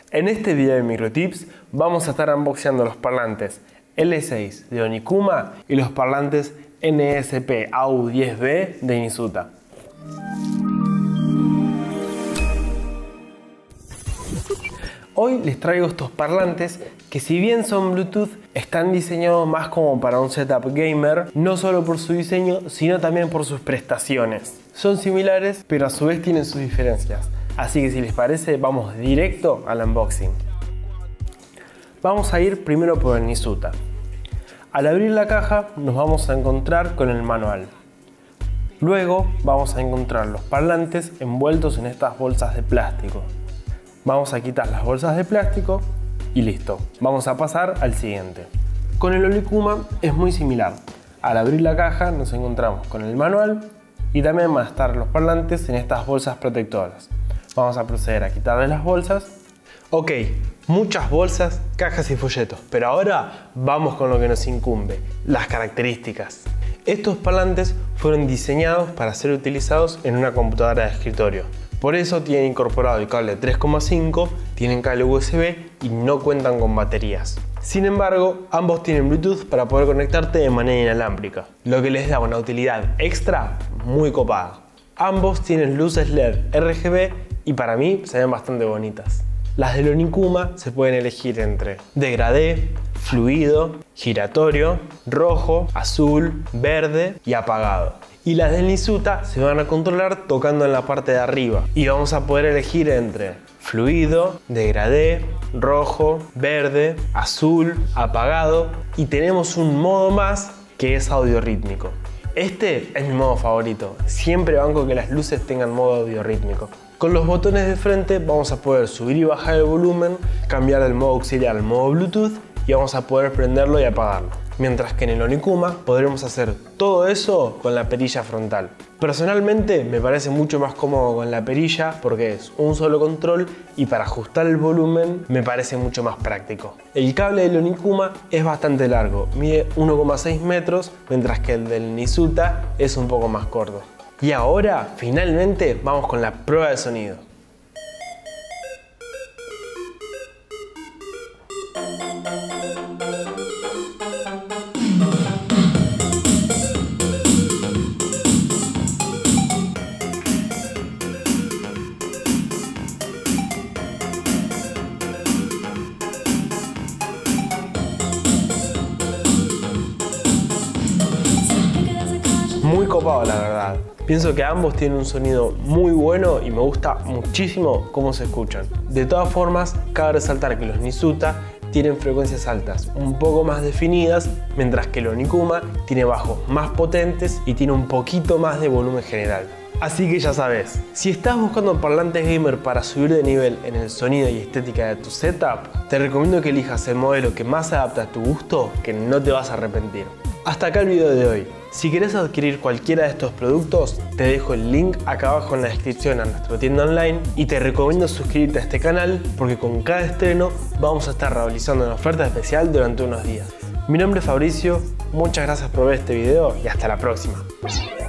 En este video de Microtips vamos a estar unboxeando los parlantes L6 de Onikuma y los parlantes NSP-AU10B de Inisuta. Hoy les traigo estos parlantes que, si bien son Bluetooth, están diseñados más como para un setup gamer, no solo por su diseño, sino también por sus prestaciones. Son similares, pero a su vez tienen sus diferencias. Así que si les parece, vamos directo al unboxing. Vamos a ir primero por el Inisuta. Al abrir la caja nos vamos a encontrar con el manual. Luego vamos a encontrar los parlantes envueltos en estas bolsas de plástico. Vamos a quitar las bolsas de plástico y listo. Vamos a pasar al siguiente. Con el Onikuma es muy similar. Al abrir la caja nos encontramos con el manual y también van a estar los parlantes en estas bolsas protectoras. Vamos a proceder a quitarle las bolsas. Ok, muchas bolsas, cajas y folletos, pero ahora vamos con lo que nos incumbe, las características. Estos parlantes fueron diseñados para ser utilizados en una computadora de escritorio. Por eso tienen incorporado el cable 3,5, tienen cable USB y no cuentan con baterías. Sin embargo, ambos tienen Bluetooth para poder conectarte de manera inalámbrica, lo que les da una utilidad extra muy copada. Ambos tienen luces LED RGB y para mí se ven bastante bonitas. Las del Onikuma se pueden elegir entre degradé, fluido, giratorio, rojo, azul, verde y apagado. Y las del Inisuta se van a controlar tocando en la parte de arriba. Y vamos a poder elegir entre fluido, degradé, rojo, verde, azul, apagado. Y tenemos un modo más que es audio rítmico. Este es mi modo favorito. Siempre banco que las luces tengan modo audio rítmico. Con los botones de frente vamos a poder subir y bajar el volumen, cambiar del modo auxiliar al modo Bluetooth y vamos a poder prenderlo y apagarlo. Mientras que en el Onikuma podremos hacer todo eso con la perilla frontal. Personalmente me parece mucho más cómodo con la perilla porque es un solo control y para ajustar el volumen me parece mucho más práctico. El cable del Onikuma es bastante largo, mide 1,6 metros, mientras que el del Inisuta es un poco más corto. Y ahora, finalmente, vamos con la prueba de sonido. Muy copado, la verdad. Pienso que ambos tienen un sonido muy bueno y me gusta muchísimo cómo se escuchan. De todas formas, cabe resaltar que los Inisuta tienen frecuencias altas un poco más definidas, mientras que el Onikuma tiene bajos más potentes y tiene un poquito más de volumen general. Así que ya sabes, si estás buscando parlantes gamer para subir de nivel en el sonido y estética de tu setup, te recomiendo que elijas el modelo que más se adapta a tu gusto, que no te vas a arrepentir. Hasta acá el video de hoy. Si querés adquirir cualquiera de estos productos, te dejo el link acá abajo en la descripción a nuestra tienda online y te recomiendo suscribirte a este canal porque con cada estreno vamos a estar realizando una oferta especial durante unos días. Mi nombre es Fabricio, muchas gracias por ver este video y hasta la próxima.